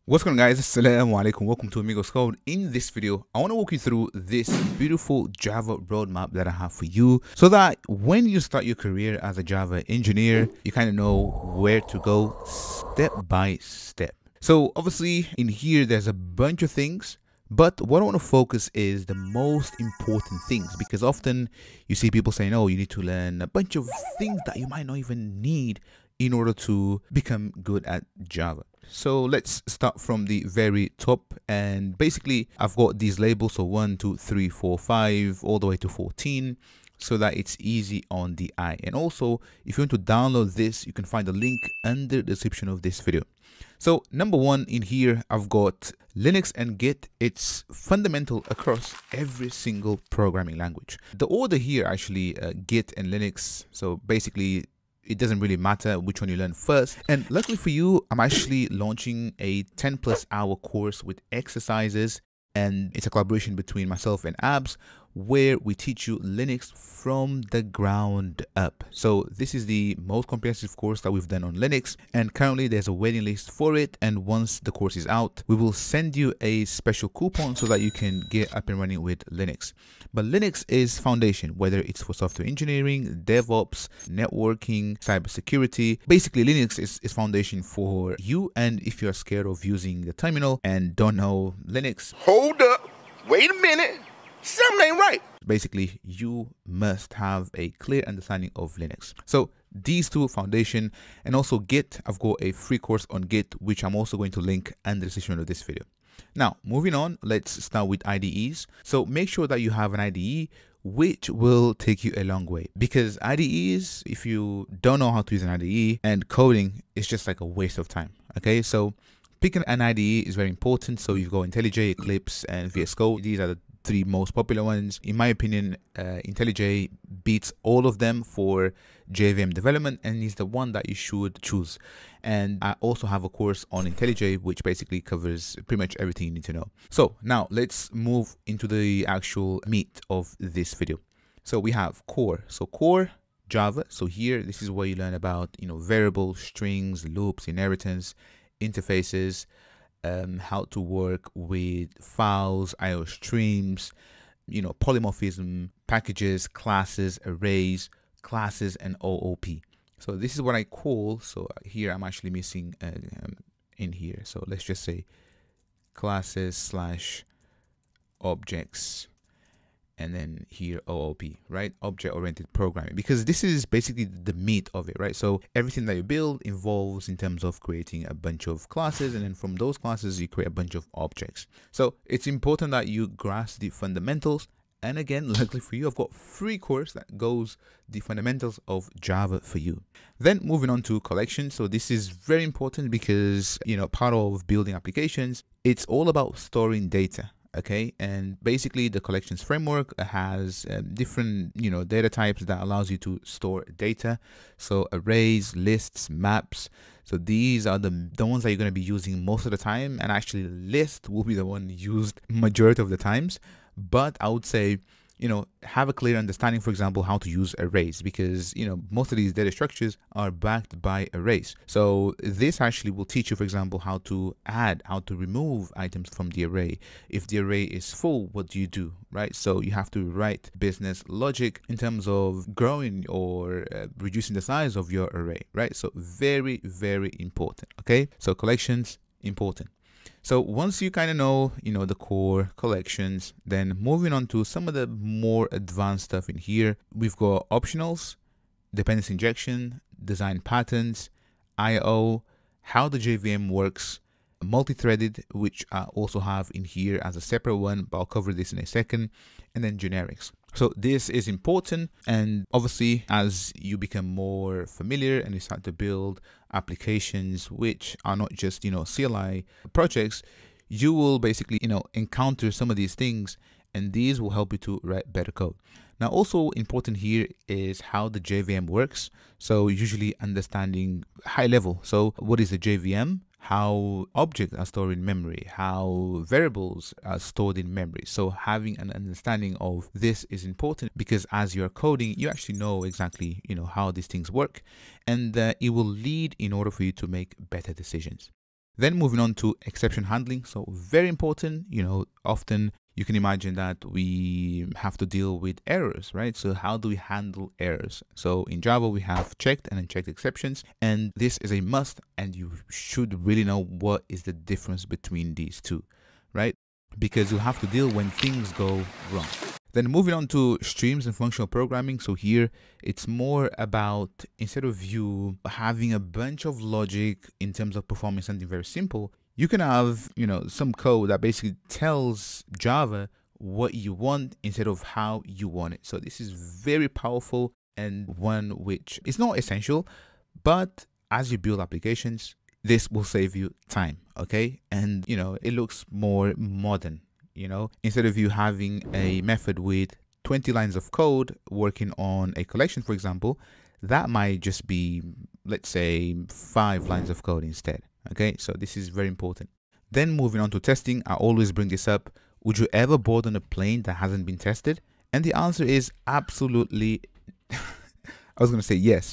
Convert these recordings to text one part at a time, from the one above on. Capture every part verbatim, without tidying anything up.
What's going on, guys? Assalamu alaikum. Welcome to Amigos Code. In this video, I want to walk you through this beautiful Java roadmap that I have for you so that when you start your career as a Java engineer, you kind of know where to go step by step. So obviously in here, there's a bunch of things, but what I want to focus is the most important things, because often you see people saying, oh, you need to learn a bunch of things that you might not even need in order to become good at Java. So let's start from the very top, and basically I've got these labels, so one, two, three, four, five, all the way to fourteen, so that it's easy on the eye. And also, if you want to download this, you can find the link under the description of this video. So number one in here, I've got Linux and Git. It's fundamental across every single programming language. The order here actually, uh, Git and Linux, so basically it doesn't really matter which one you learn first. And luckily for you, I'm actually launching a ten plus hour course with exercises, and it's a collaboration between myself and Abs, where we teach you Linux from the ground up. So this is the most comprehensive course that we've done on Linux, and currently there's a waiting list for it. And once the course is out, we will send you a special coupon so that you can get up and running with Linux. But Linux is foundation, whether it's for software engineering, DevOps, networking, cybersecurity. Basically, Linux is, is foundation for you. And if you're scared of using the terminal and don't know Linux, Hold up. Wait a minute. Something ain't right. basically you must have a clear understanding of Linux. So these two, foundation, and also Git. I've got a free course on Git, which I'm also going to link under the description of this video. Now, moving on, let's start with I D Es. So make sure that you have an I D E, which will take you a long way, because I D Es, if you don't know how to use an I D E, and coding is just like a waste of time. Okay, so picking an I D E is very important. So you've got IntelliJ, Eclipse, and V S Code. These are the three most popular ones. In my opinion, uh, IntelliJ beats all of them for J V M development, and is the one that you should choose. And I also have a course on IntelliJ, which basically covers pretty much everything you need to know. So now let's move into the actual meat of this video. So we have core. So core Java. So here, this is where you learn about, you know, variables, strings, loops, inheritance, interfaces, um, how to work with files, I O streams, you know, polymorphism, packages, classes, arrays, classes, and O O P. So this is what I call, so here I'm actually missing uh, um, in here. So let's just say classes slash objects, and then here O O P, right? Object-oriented programming, because this is basically the meat of it, right? So everything that you build involves in terms of creating a bunch of classes, and then from those classes you create a bunch of objects. So it's important that you grasp the fundamentals. And again, luckily for you, I've got free course that goes the fundamentals of Java for you. Then moving on to collections. So this is very important because, you know, part of building applications, it's all about storing data. Okay, and basically the collections framework has um, different, you know, data types that allows you to store data. So arrays, lists, maps. So these are the, the ones that you're going to be using most of the time, and actually list will be the one used majority of the times. But I would say, you know, have a clear understanding, for example, how to use arrays, because, you know, most of these data structures are backed by arrays. So this actually will teach you, for example, how to add, how to remove items from the array. If the array is full, what do you do, right? So you have to write business logic in terms of growing or uh, reducing the size of your array, right? So very, very important. Okay, so collections, important. So once you kind of know, you know, the core collections, then moving on to some of the more advanced stuff in here, we've got optionals, dependency injection, design patterns, I O, how the J V M works, multi-threaded, which I also have in here as a separate one, but I'll cover this in a second, and then generics. So this is important, and obviously as you become more familiar and you start to build applications which are not just, you know, C L I projects, you will basically, you know, encounter some of these things, and these will help you to write better code. Now also important here is how the J V M works. So usually understanding high level. So what is the J V M? How objects are stored in memory, how variables are stored in memory. So having an understanding of this is important, because as you're coding, you actually know exactly, you know, how these things work, and uh, it will lead in order for you to make better decisions. Then moving on to exception handling. So very important, you know, often you can imagine that we have to deal with errors, right? So how do we handle errors? So in Java, we have checked and unchecked exceptions, and this is a must, and you should really know what is the difference between these two, right? Because you have to deal when things go wrong. Then moving on to streams and functional programming. So here it's more about, instead of you having a bunch of logic in terms of performing something very simple, you can have, you know, some code that basically tells Java what you want instead of how you want it. So this is very powerful, and one which is not essential, but as you build applications, this will save you time, okay? And, you know, it looks more modern. You know, instead of you having a method with twenty lines of code working on a collection, for example, that might just be, let's say, five lines of code instead. Okay, so this is very important. Then moving on to testing, I always bring this up. Would you ever board on a plane that hasn't been tested? And the answer is absolutely, I was going to say yes,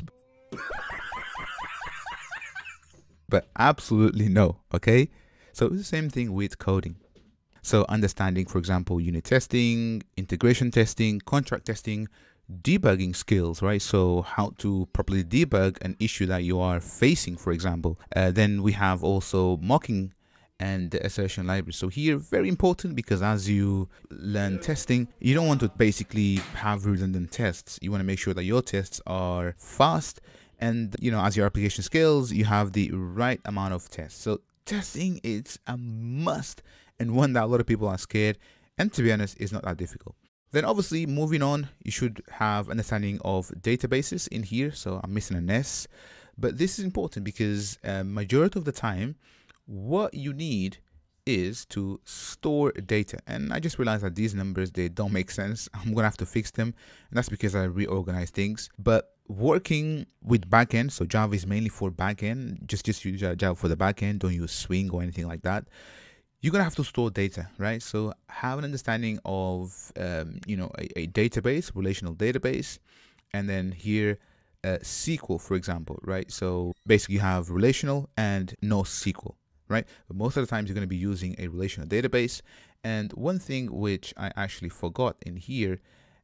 but absolutely no. Okay, so it's the same thing with coding. So understanding, for example, unit testing, integration testing, contract testing, debugging skills, right? So how to properly debug an issue that you are facing, for example. Uh, then we have also mocking and the assertion library. So here, very important, because as you learn testing, you don't want to basically have redundant tests. You want to make sure that your tests are fast, and, you know, as your application scales, you have the right amount of tests. So testing is a must, and one that a lot of people are scared, and to be honest, it's not that difficult. Then obviously moving on, you should have understanding of databases in here. So I'm missing an S, but this is important because uh, majority of the time, what you need is to store data. And I just realized that these numbers, they don't make sense. I'm gonna have to fix them, and that's because I reorganize things. But working with backend, so Java is mainly for backend. Just just use Java for the backend. Don't use Swing or anything like that. You're gonna have to store data, right? So have an understanding of, um, you know, a, a database, relational database, and then here, uh, S Q L, for example, right? So basically you have relational and NoSQL, right? But most of the times you're gonna be using a relational database. And one thing which I actually forgot in here,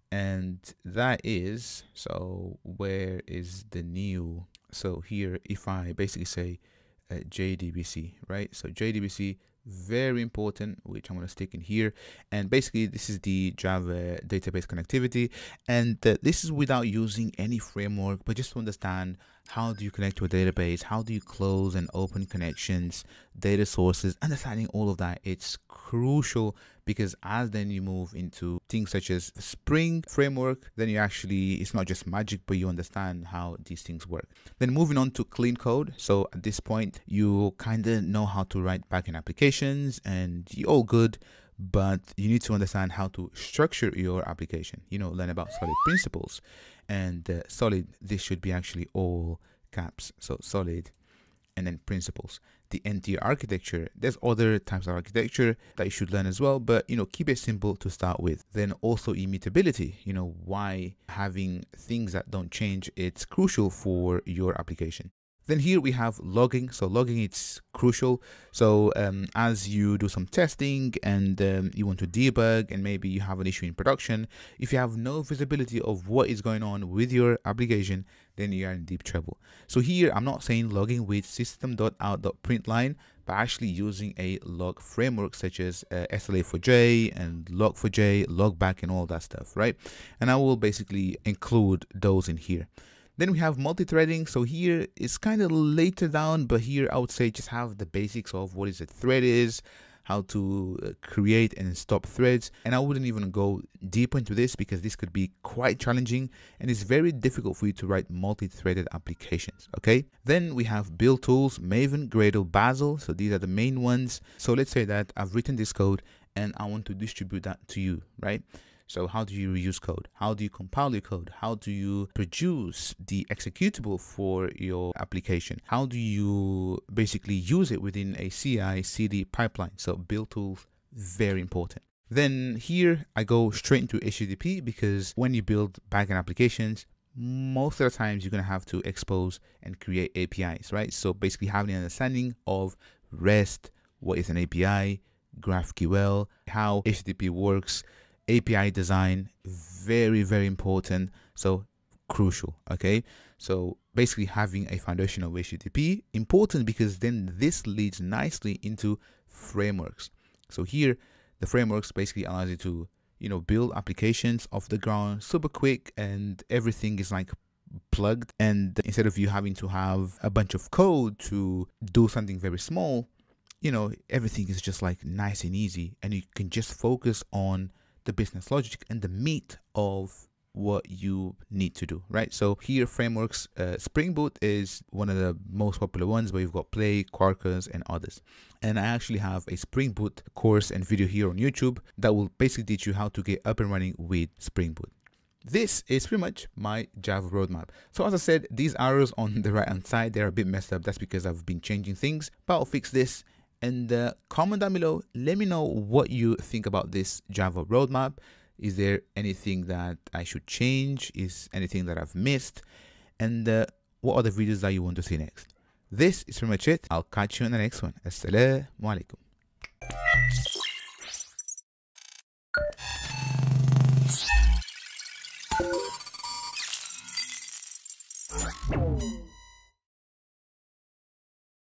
and that is, so where is the new, so here, if I basically say uh, J D B C, right? So J D B C, very important, which I'm going to stick in here. And basically this is the Java database connectivity, and uh, this is without using any framework, but just to understand how do you connect to a database, how do you close and open connections, data sources, understanding all of that. It's crucial, because as then you move into things such as Spring framework, then you actually, it's not just magic, but you understand how these things work. Then moving on to clean code. So at this point, you kind of know how to write backend applications, and you're all good, but you need to understand how to structure your application, you know, learn about solid principles. And uh, solid, this should be actually all caps. So solid, and then principles. The entire architecture, there's other types of architecture that you should learn as well, but, you know, keep it simple to start with. Then also immutability, you know, why having things that don't change, it's crucial for your application. Then here we have logging. So logging, it's crucial. So um, as you do some testing and um, you want to debug, and maybe you have an issue in production, if you have no visibility of what is going on with your application, then you are in deep trouble. So here, I'm not saying logging with system.out.println, but actually using a log framework such as uh, S L A four j and log four j, logback, and all that stuff, right? And I will basically include those in here. Then we have multi-threading. So here it's kind of later down, but here I would say just have the basics of what is a thread is, how to create and stop threads. And I wouldn't even go deeper into this because this could be quite challenging, and it's very difficult for you to write multi-threaded applications, okay? Then we have build tools, Maven, Gradle, Bazel. So these are the main ones. So let's say that I've written this code and I want to distribute that to you, right? So how do you reuse code? How do you compile your code? How do you produce the executable for your application? How do you basically use it within a C I C D pipeline? So build tools, very important. Then here I go straight into H T T P, because when you build backend applications, most of the times you're going to have to expose and create A P Is, right? So basically having an understanding of REST, what is an A P I, GraphQL, how H T T P works, A P I design, very, very important. So crucial. Okay. So basically having a foundation of H T T P, important because then this leads nicely into frameworks. So here, the frameworks basically allows you to, you know, build applications off the ground super quick, and everything is like plugged. And instead of you having to have a bunch of code to do something very small, you know, everything is just like nice and easy, and you can just focus on the business logic and the meat of what you need to do, right? So here, frameworks, uh, Spring Boot is one of the most popular ones, but you've got Play, Quarkus, and others. And I actually have a Spring Boot course and video here on YouTube that will basically teach you how to get up and running with Spring Boot. This is pretty much my Java roadmap. So as I said, these arrows on the right hand side, they're a bit messed up. That's because I've been changing things, but I'll fix this. And uh, comment down below, let me know what you think about this Java roadmap. Is there anything that I should change? Is anything that I've missed? And uh, what other videos that you want to see next? This is pretty much it. I'll catch you in the next one. Assalamu alaikum.